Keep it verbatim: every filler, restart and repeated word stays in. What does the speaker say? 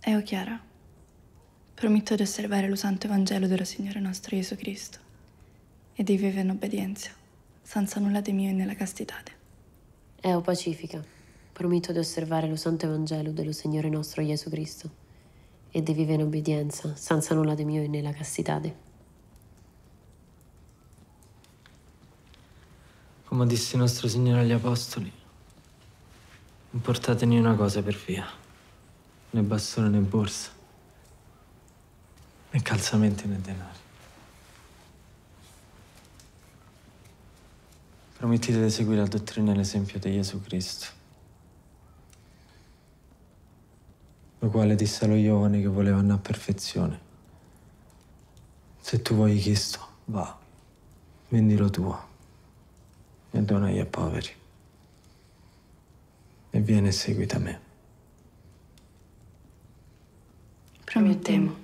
Eo Chiara, prometto di osservare lo Santo Evangelo dello Signore nostro Gesù Cristo e di vivere in obbedienza, senza nulla di mio nella castità. Eo Pacifica, prometto di osservare lo Santo Evangelo dello Signore nostro Gesù Cristo e di vivere in obbedienza, senza nulla di mio nella castità. Come disse nostro Signore agli Apostoli, non portatene una cosa per via, né bastone né borsa, né calzamenti né denari. Promettete di seguire la dottrina e l'esempio di Gesù Cristo, lo quale disse allo giovane che voleva andare a perfezione: se tu vuoi Cristo, va, vendi lo tuo e donai ai poveri, e vieni e seguita a me. Promettiamo.